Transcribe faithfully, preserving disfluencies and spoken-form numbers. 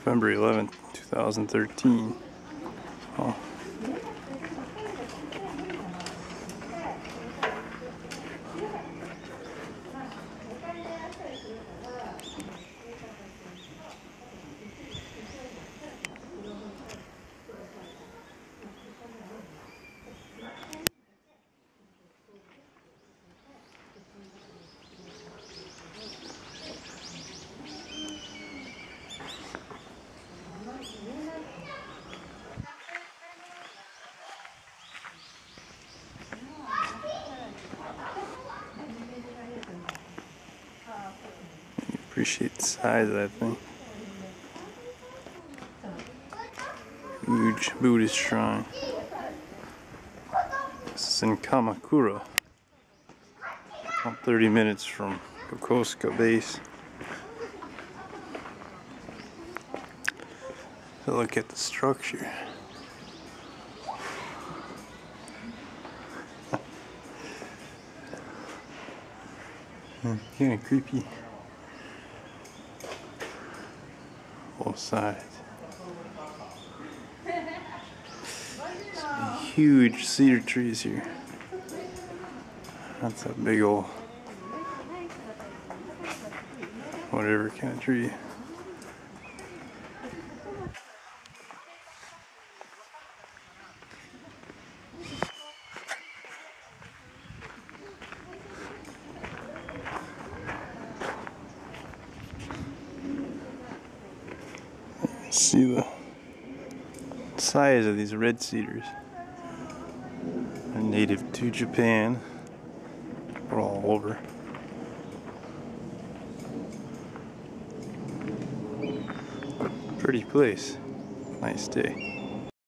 November eleventh, two thousand thirteen. Oh. Appreciate the size of that thing. Huge Buddhist shrine. This is in Kamakura, about thirty minutes from Kamakura base. So look at the structure. Kind of creepy. Both sides. Some huge cedar trees here. That's a big old whatever kind of tree. See the size of these red cedars. They're native to Japan. They're all over. Pretty place. Nice day.